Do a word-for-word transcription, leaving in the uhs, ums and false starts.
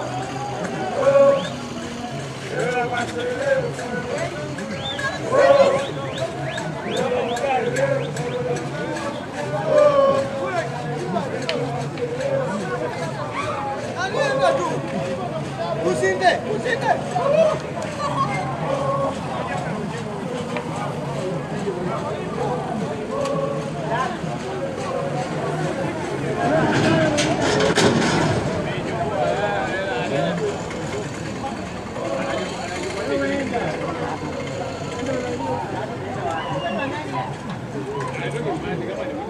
Usinde, usinde. Hãy subscribe cho kênh Ghiền Mì Gõ để không bỏ lỡ những video hấp dẫn.